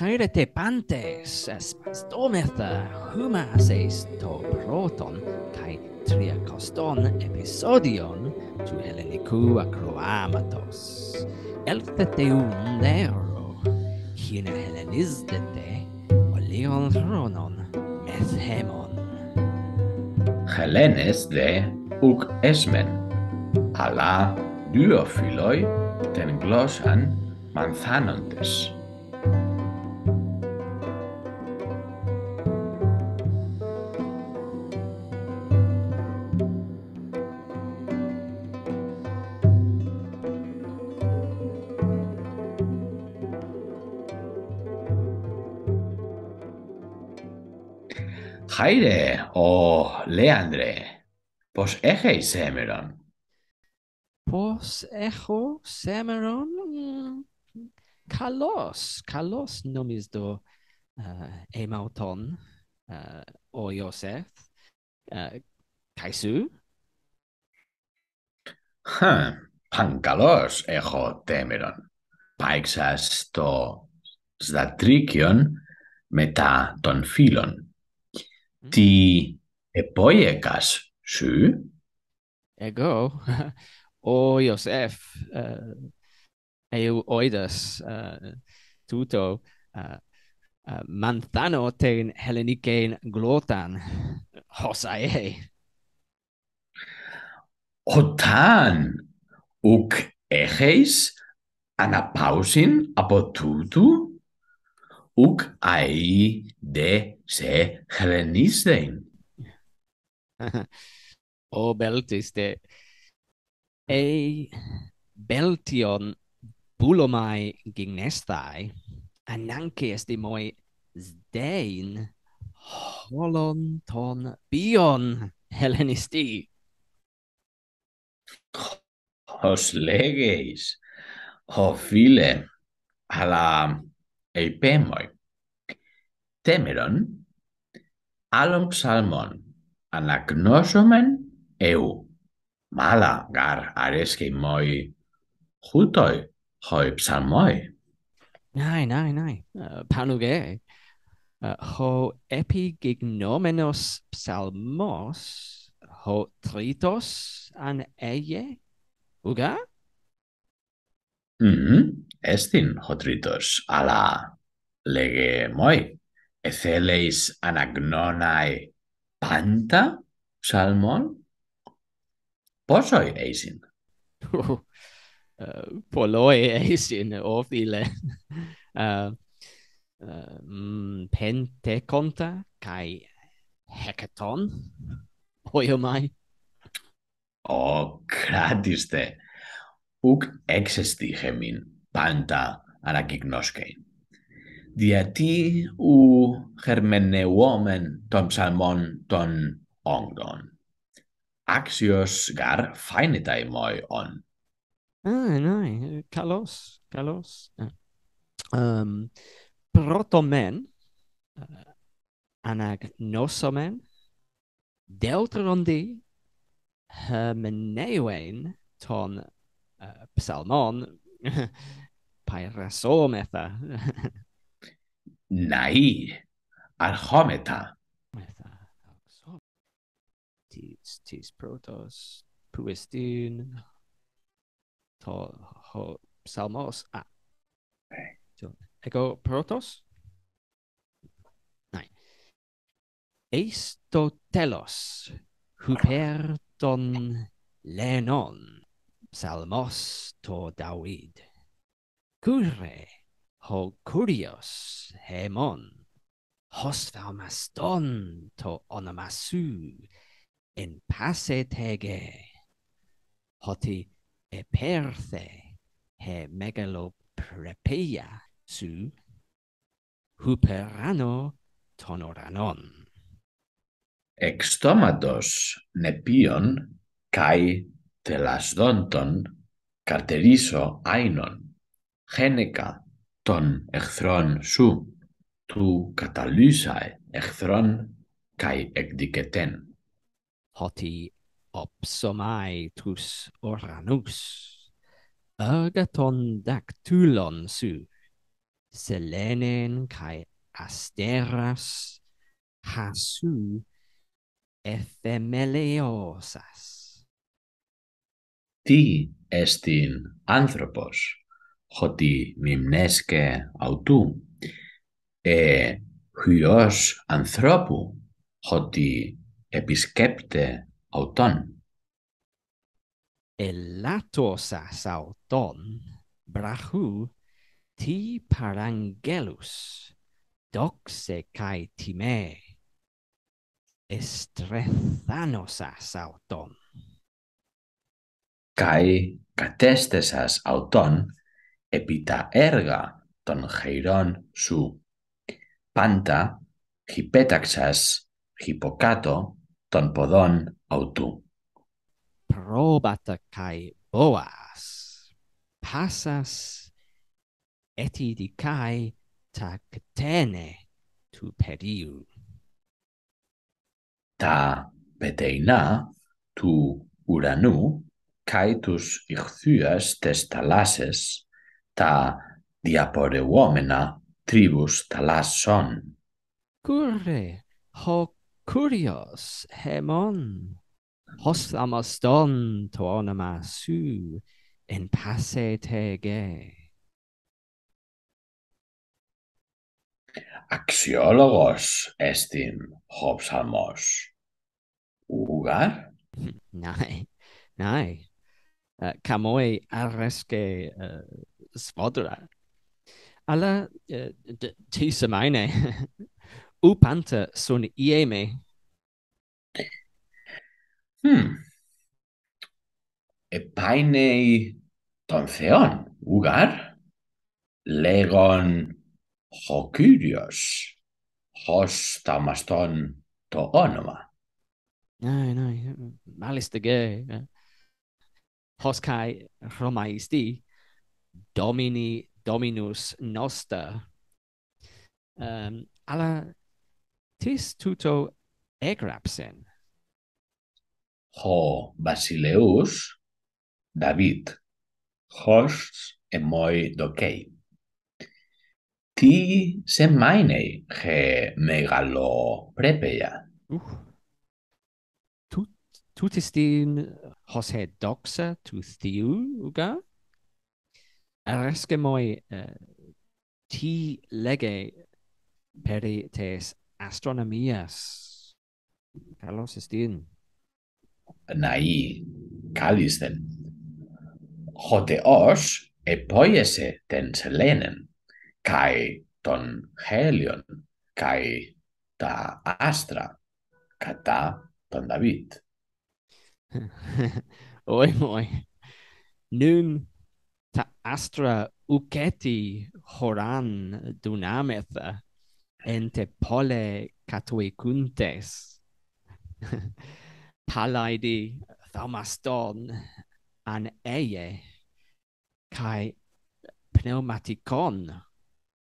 χαίρετε πάντες, σπαστόμεθα χούμασες το πρώτον καί τριακοστόν επεισόδιον του ελληνικού ακροάματος. Έλθετε ουντέρο, χι να χελενίζετε ολίων χρόνων μεθέμων. Χελένες δε ουκ έσμεν, αλλά δύο φίλοι την γλώσσαν μανθάνοντες. Χαίρε, ο Λέανδρε, πώς έχεις σήμερον? Πώς έχω σήμερον? Καλώς νομίζω αὐτόν, ο Ιωσέφ, καί σου? Πανκαλώς έχω σήμερον. Πάηξα στο σδατρίκιον μετά των φίλων. Τι επόιεκας σου? Εγώ, ο Ιωσέφ, οίδας τούτο, μανθάνω την ελληνικήν γλώσσαν, ωσαέ. Όταν ουκ έχεις αναπαύσιν από τούτου, ουκ αεί δε σε χελενίσθεν. Ο μπέλτιστε, μπέλτιον πουλωμαι γιγνέσθαι, ανάγκη εστιμοι σδέιν, όλων των ποιον χελενιστή. Ως λέγεις, ο φίλε, αλλά επέμοι. Τέμερον, άλλων ψαλμών, αναγνώσομεν εού. Μάλα γαρ αρέσκει μόι, χούτοι, χοι ψαλμόι. Ναι, πανουγέ. Ο επιγεγνόμενος ψαλμός, ο τρίτος αν έγε, ουγά? Έστιν ο τρίτος, αλλά λέγε μόι, θέλεις αναγνώναι πάντα ψαλμών? Πόσο έσυν? Πολλοί έσυν, ω φίλε. Πεντεκόντα καί hekaton, өөνομά. Ο κράτιστε, ουκ έξεστιχεμιν πάντα ανακοιγνώσκειν. Γιατί ου χερμενεουόμεν των ψαλμών των όγδων. Άξιος γαρ φάινετα ημόι ον. Ναι, καλώς. Πρώτομεν, αναγνώσομεν, δεύτεροντι, χερμενεύειν των ψαλμών, παϊρασόμεθα. Ναί, αρχόμετα. Τις πρώτος που εστίν το ψαλμός. Εγώ πρώτος. Ναι. Εις το τέλος, ὑπեռ των ληνῶν, ψαλμός το Δαυείδ. Κύριε, ο κύριος, ἡμῶν, ως θαυμαστόν το ὄνομά σου, εν πάσῃ τέγε, ότι ἐπήρθη μεγαλοπρεπία σου, ὑπεράνω των οὐρανών. Εξ στόματος νεπίων καί τελασδόντων καρτερίσω άινον, χένεκα των εχθρών σου, του καταλούσαι εχθρών καί εκδικετέν. Ότι όψομαι τους οὐρανούς, έργα των δακτύλων σου, Selenen kai asteras hasou εθεμελιώσας. Τι εστιν άνθρωπος, ότι μιμνέσκε αὐτοῦ, χειρός ανθρώπου, ότι επισκέπτε αὐτόν. Ελάτωσας αὐτόν, βραχού, τι παραγγέλους, δόξε καί τιμέ, εστρεθάνωσας αὐτόν. Καί κατέστεσας αὐτόν επί τα έργα των χειρών σου, πάντα χυπέταξας χυποκάτω των ποδών αὐτοῦ. Πρόβατα καί βόας, πάσας ετιδικάι τα κτένε του περίου. Τα πετεϊνά του ουρανού καί τους ηχθύας τες θαλάσσες, τα διαπορευόμενα τρίβους θαλάσσων. Κύριε, ο κύριος ἡμῶν, ως θαυμαστόν το ὄνομά σου εν πάσῃ τεγέ. Αξιόλογος εστιν ο ψαλμός. Ουγάρ, Ναι, καμόι αρέσκε σφόδρα. Αλλά τι σημαίνει, ου πάντα σον ιέμε. επάινει των Θεών, ουγάρ, λέγον ο Κύριος, ως θαυμαστόν το όνομα. Ναι, μάλιστα και ως καί Ρωμαϊστή, Dominus noster. Αλλά τις τούτο έγραψεν. Ο βασιλεούς Δαυείδ, ως εμόι δοκέι. Τι σημαίνει μεγαλοπρεπία. Τούτης την ως δόξα του θεοῦ, ουγά. Αρέσκε μόι τι λέγε περί τες αστρονομίας. Καλώς εστίν. Ναΐ, κάλισθεν. Ο Θεός επόιεσε την σελένην, καί των χέλιων, καί τα άστρα, κατά τον Δαυείδ. Όχι μόι. Νουν τα άστρα ουκέτι χωράν δυνάμεθα εν τε πόλε κατοικούντες. Παλάιδι θαυμαστόν αν έγε καί πνευματικόν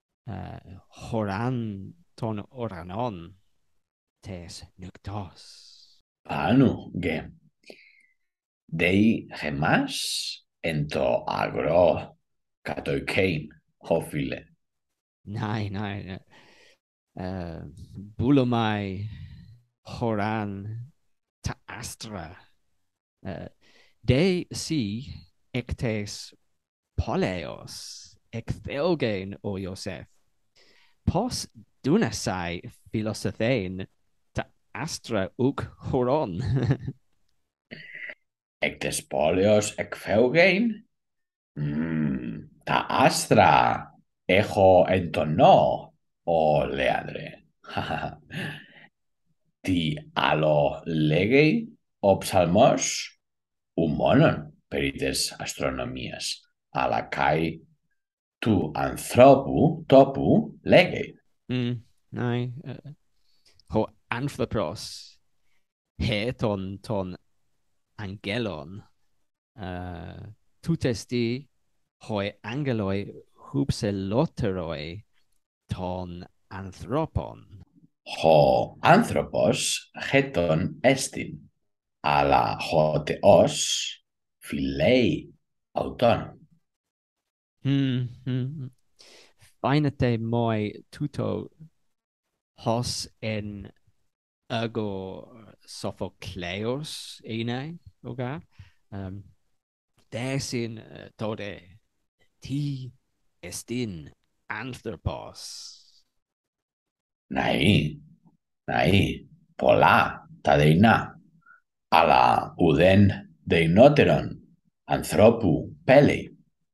χωράν των οὐρανών τες νυκτός. Πάνω, γε. Δέι χεμάς εν το αγρό κατοικέιν, όφιλε. Ναι. Μπούλομαι χωράν τα άστρα. Δε σοι εκ τες πόλεως εκθέλγεν ο Ιωσέφ. Πώς δούνασαι φιλοσοφέν τα άστρα ουκ χειρῶν. Εκ τες πόλεως εκφεύγεν, τα άστρα έχω εν το νου, ο Λέανδρε. Τι άλλο λέγει ο ψαλμός, ου μόνον περί τες αστρονομίας, αλλά καί του ανθρώπου τόπου λέγει. Ναι, ο άνθρωπος χαίρετον των αγγέλων. Τούτες τι οι αγγέλοι χουψελότεροι των ανθρώπων. Ο άνθρωπος χέτον έστιν, αλλά ο Θεός φιλέει αὐτόν. φαίνεται moi τούτο ως εν εγώ Σοφοκλέος είναι, ουγά. Δέσιν τότε τι εστίν άνθρωπος. Ναι, πολλά τα δεινά, αλλά ουδέν δεινότερον ανθρώπου πέλει.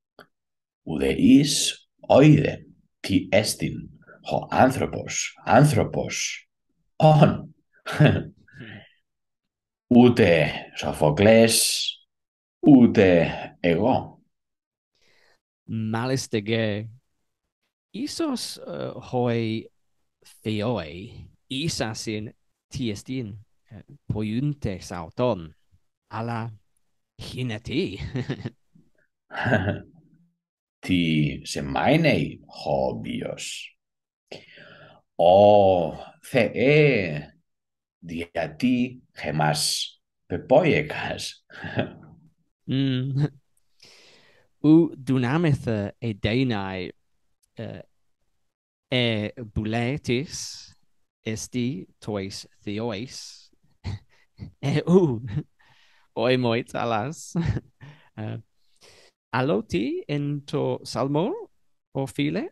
Ουδεής όιδε τι εστίν ο άνθρωπος, όν. Ούτε Σοφοκλές, ούτε εγώ. Μάλιστα γε, ίσως χοι θεόι, ίσασιν τι εστίν ποιούντες αὐτόν, αλλά χίνετι. Τι σημαίνει ο βίος. Ο Θεέ, γιατί μας πεπόιεκας. Ου δουνάμεθα εδέναι μπουλέτης εστί τοις θεόις ου οιμόιτ αλάς. Αλλότι εν το ψαλμό, ο φίλε?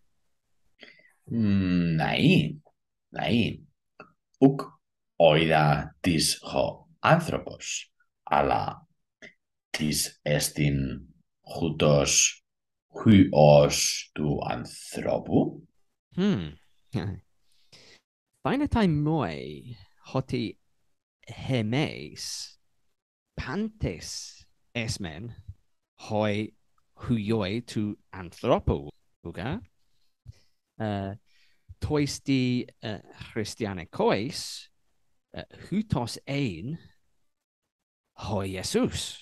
Ναι. Ουκ όιδα της ο άνθρωπος, αλλά της εστιν χούτος χουός του ανθρώπου. Φαίνεται moi ότι εμείς πάντες έσμεν χοι χουιoi του ανθρώπου, ουγά. Tois di Χριστιανικοis houtos ein ho Jesus.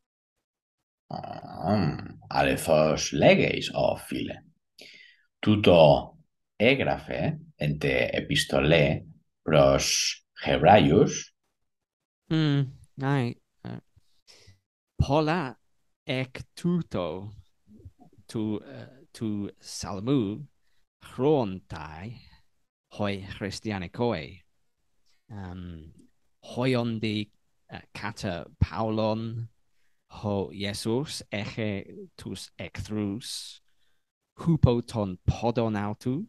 Αληθώς λέγεις, ο φίλε. Τούτο έγραφε εν τε επιστολέ προς Εβραίους. Ναι. Πολλά εκ τούτο του Ψαλμοῦ χρόνται hoi Χριστιανικοи. Hoiοντι κατά Παύλον ο Ιησούς έχε τους εχθρούς χούπο των ποδών αὐτοῦ,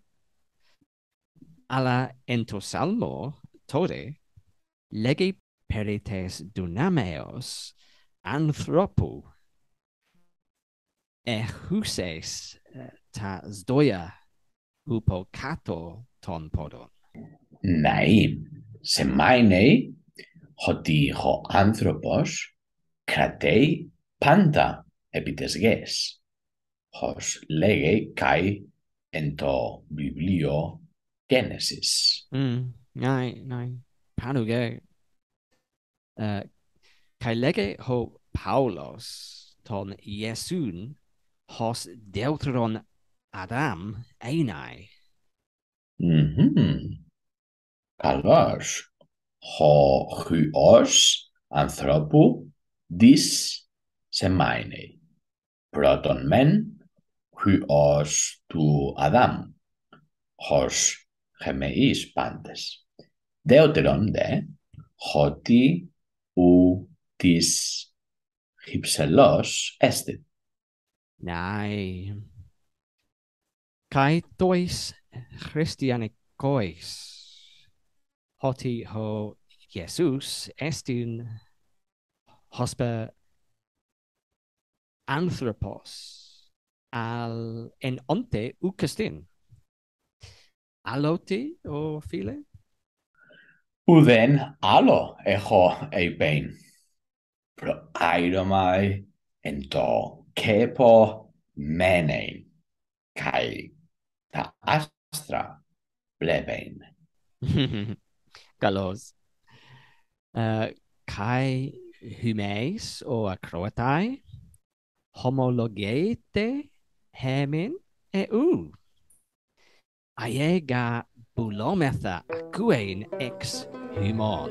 αλλά εν το ψαλμό τότε λέγει περί τες δυνάμεως ανθρώπου εχούσες τα σδόια ούπο κάτω των ποδών. Ναι, σημαίνει ότι ο άνθρωπος κρατάει πάντα επί τες γης, ως λέγει καί εν το βιβλίο Γένεσης. Ναι, πάνω γε. Καί λέγει ο Παύλος τον Ιησούν ως δεύτερον Αδάμ είναι. Καλώς. Ο χουός ανθρώπου δις σημαίνει πρώτον μεν χουός του Αδάμ, ως χεμεείς πάντες. Δεύτερον δε, ότι ου της υψελός έστιν. Ναι. Καί τοις Χριστιανικοis ότι ο Ιησούς έστιν hospe άνθρωπος al en onte ουκεστίν. Αλλότι, ο φίλε? Ουδέν άλλο έχω είπεν. Προάιρωμαι εν το κέπο μένειν, καί τα άστρα βλέπειν. Καλώς. Καί χυμαις ο ακροατάι homologete hemin ου. Aiega boulometha ακούειν εξ ἡμῶν.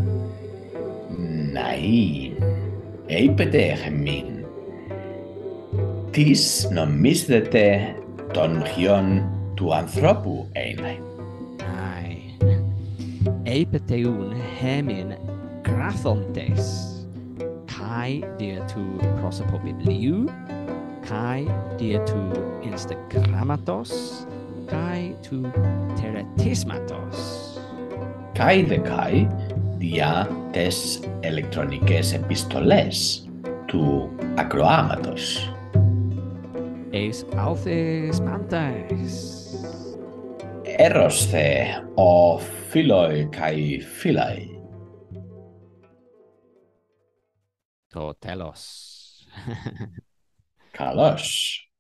Ναι, είπετε εχμήν. Τις νομίζετε των χιών του ανθρώπου είναι. Ai. Eipeteiun hemin grathontes, kai dia tu prosopo bibliou, kai dia tu Instagrammatos, kai tu teretismatos. Καί δε καί διά τες ηλεκτρονικές επιστολές του ακροάματος. Eis authes pantes. Έρωσθε ο φίλοι καί φίλοι. Το τέλος. Καλώς.